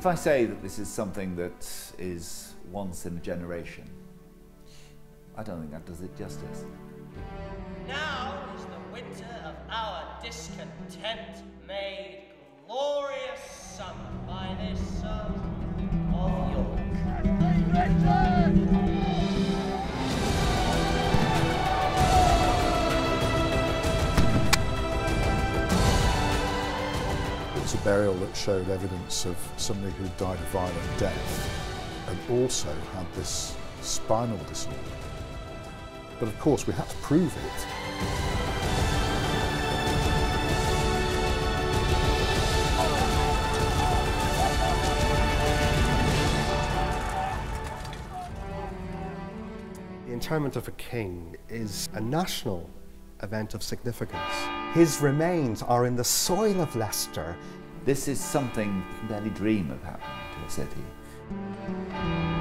If I say that this is something that is once in a generation, I don't think that does it justice. Now is the winter of our discontent made glorious summer by this son of York. It's a burial that showed evidence of somebody who died a violent death and also had this spinal disorder. But of course we had to prove it. The interment of a king is a national event of significance. His remains are in the soil of Leicester. This is something you can barely dream of happening to a city.